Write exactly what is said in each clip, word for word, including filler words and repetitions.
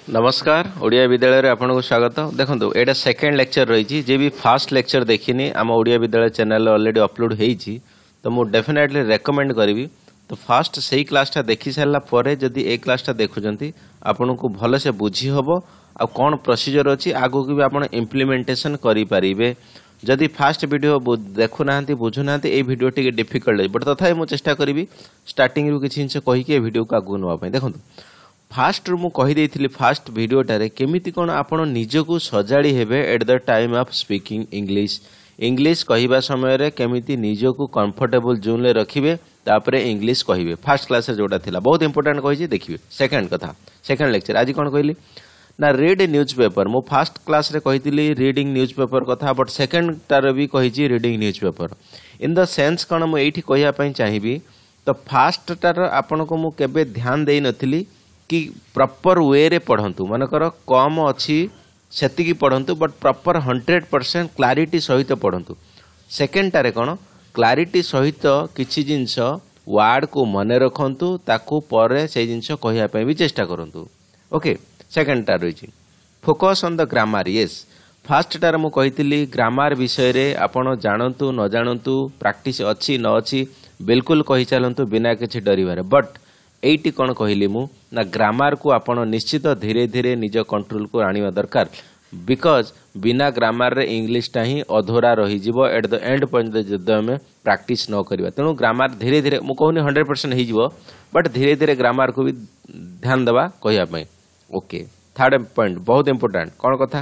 नमस्कार ओडिया विद्यालय रे आपन को स्वागत। देखंतु एटा सेकंड लेक्चर रही जे भी फर्स्ट लेक्चर देखिनी आम ओडिया विद्यालय चैनल ऑलरेडी अपलोड हेची तो मु डेफिनेटली रेकमेंड करिवि। तो फर्स्ट सही क्लासटा देखि सारला परे जदी ए क्लासटा देखुचंती आपन को भलो से बुझी हबो आ कोन प्रोसीजर अछि आगो कि आपन इंप्लीमेंटेशन करि परिबे। जदि फास्ट वीडियो देखु नांती बुझु नांती ए वीडियो टिके डिफिकल्ट है बट तथापि मु चेष्टा करिवि स्टार्टिंग रु किछि इंच कहि के वीडियो का आगु नवा पय। देखंतु फास्ट मु कहि देइथिली फास्ट वीडियोटारे केमिति कोन आपण निजको सजाड़ी हेबे at the time of speaking English English कहिबा समय रे केमिति निजको कंफर्टेबल जोन ले रखिबे तापरे इंग्लिश कहिबे। फास्ट क्लास रे जोटा थिला बहुत इंपोर्टेंट कहि देखिबे। सेकंड कथा सेकंड लेक्चर आज कोन कहली ना रीड न्यूज़पेपर मु फास्ट क्लास रे कहिथिली रीडिंग न्यूज़पेपर कथा बट सेकंड तार भी कहिची reading newspaper in the sense कोन मु एठी कहिया पई चाहिबी। तो फास्ट तार आपण को मु केबे ध्यान देई नथिली कि प्रॉपर वे रे पढ़ंतु मनकर कम अच्छी सेतिकी पढ़ंतु but proper hundred percent clarity सहित पढ़ंतु। सेकेंड टारे कौन क्लारिटी सहित किछि जिंस वार्ड को मने रखंतु ताकू परे से जिंस कहिया पय भी चेष्टा करंतु। ओके सेकेंड टार रही focus on the grammar. Yes first टार मु कहितली ग्रामर विषय रे आपण जानंतु न जानंतु प्रैक्टिस अछि न अछि बिल्कुल कहि चलंतु बिना किछि डरिबारे। बट एटी कौन कहली मु ना ग्रामर को आपण निश्चित धीरे धीरे निज कंट्रोल को आनिबा दरकार बिकॉज बिना ग्रामर रे इंग्लिश टा ही अधूरा रही जीवो एट द एंड पॉइंट जद हमें प्रैक्टिस न करबा। तेणु ग्रामर धीरे धीरे मु कहूनी हंड्रेड परसेंट हो जीवो बट धीरे धीरे ग्रामर को भी ध्यान देवा कहिया पय। ओके थर्ड पॉइंट बहुत इंपोर्टेंट कौन कथा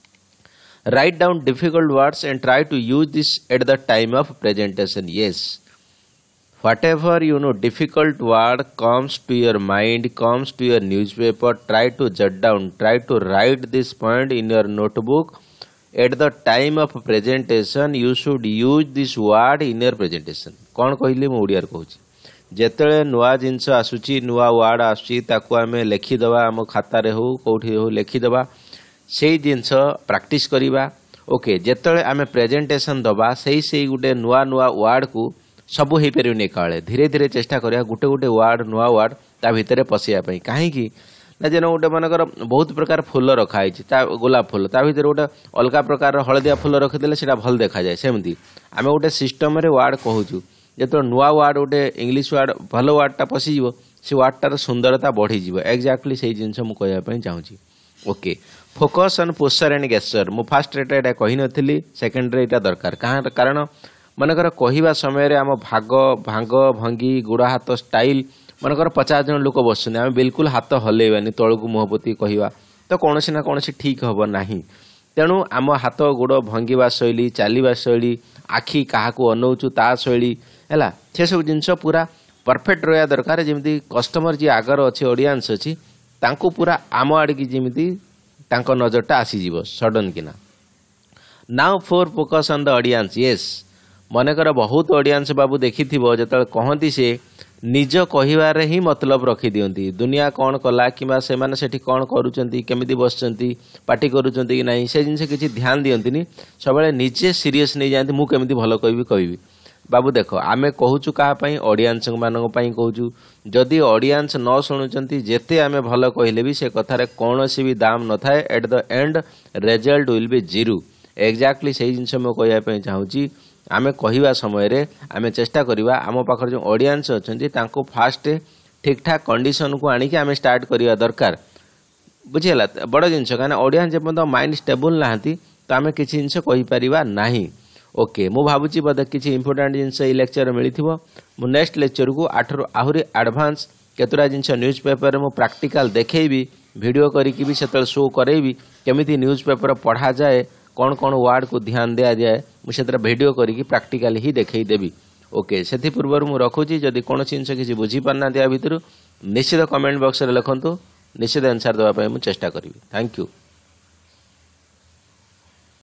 write down difficult words and try to use this at the time of presentation. Yes whatever you know difficult word comes to your mind comes to your newspaper try to jot down try to write this point in your notebook at the time of presentation you should use this word in your presentation। कौन कहली मु ओडिया कहूची जेतेले नुआ जिंस आसुची नुआ word आसुची ताकू आमे लिखि दबा हम खाता रे हो कोठी हो लिखि दबा सेही जिंस प्रैक्टिस करिबा। ओके जेतेले आमे प्रेजेंटेशन दबा सेही सेही गुटे नुआ नुआ वर्ड को सबू हो पारे काले धीरे धीरे चेष्टा करिया गुटे गुटे वार्ड नुआ वार्ड ता भितर पशिया पई कहीं ना जेन गोटे मानकर बहुत प्रकार फूल रखाई गोलाप फूल ता भितर गोटे अलग प्रकार हलदिया फूल रखिदेले सेटा भल देखा जाए सेमती आमे गोटे सिस्टम रे वार्ड कहूचु जेतो नुआ वार्ड गोटे इंग्लिश वार्ड भल वार्डटा पशिजिवो से वार्डटार सुंदरता बढ़ी जीवो एक्जाक्टली सेही जिंस मु कहया पई चाहूची। Okay focus on posture and gesture मु फास्ट रेट एटा कहि नथिली सेकंड रे एटा दरकार कारण मनकर कहवा समय आम भाग भांग भंगी गुड़ा हाथ स्टाइल मनकर पचास जन लोक बस आम बिल्कुल हाथ हलैबानी तलू मुहपति कहवा तो कौन ना कौन ठीक हम ना। तेणु आम हाथ गोड़ भंगिवा शैली चलवा शैली आखि क्या अनौचु ता शैली है से सब जिनस पूरा परफेक्ट रहा दरकार जमी कस्टमर जी आगर अच्छे ऑडियंस अच्छी पूरा आम आड़की जमी नजरटा आसीज सडन किना। Now four focus on the audience. Yes मनकर बहुत ऑडियंस बाबू देखि जो कहती से निज कहबार ही मतलब रखी दियंती दुनिया कौन कला कि से कौन करुँच केमी बसचंती पार्टी करुँच कि नहीं से जिन किसी ध्यान दियंती सब निजे सीरीयस नहीं जाती मुझे केमी भल कहि कहि बाबू देख आमे कहूचु कहापाई ऑडियंस मानक कहूचु जदि ऑडियंस न शुणुचंती जेते आमे भल कहले भी से कथारे कौनसी भी दाम न थाए at the end result will be zero. Exactly सही जिनस मैं कहवाई चाहूँगी आमे कहवा समय रे आमे चेष्टा करिबा आम पाखर जो ऑडियंस अछंती तांको फास्ट ठीक ठाक कंडीशन को आनिकी आमे स्टार्ट करिया दरकार बुझिला बड़ जिनस काना ऑडियंस जेपन माइंड स्टेबल नाहंती तो आमे किछि जिनस कहि परिबा नाही। ओके मु भाबुची बद किछि इंपोर्टेंट जिनस ई लेक्चर मिलिथिबो मु नेक्स्ट लेक्चर को आठरो आहुरी एडवांस केतरा जिनस न्यूज़पेपर मु प्रैक्टिकल देखैबी वीडियो करिकि भी सेतल शो करैबी केमिति न्यूज़पेपर पढ़ा जाए कौन कौन वार्ड को ध्यान दिया जाए मुझे वीडियो करी प्रैक्टिकल ही देखई देवी। ओके से पूर्व मुझे रखुची जदि कौन जिनस किसी बुझी पारना भितर निश्चित कमेंट बॉक्स रे लिखंतु निश्चित आंसर देवाई मुझे चेष्टा करी। Thank you.